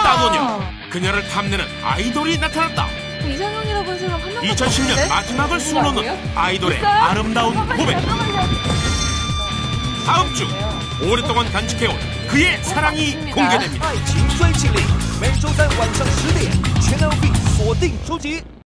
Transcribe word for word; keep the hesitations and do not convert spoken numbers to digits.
따노녀. 그녀를 탐내는 아이돌이 나타났다. 이상형이라고 한 사람 한 명도 이천십 년 없는데? 마지막을 수놓는 아이돌의 있어요? 아름다운 고백. 다음 주 오랫동안 간직해온 그의 사랑이 공개됩니다. 爱情追击令，每周三晚上十点，全 L B 锁定收集。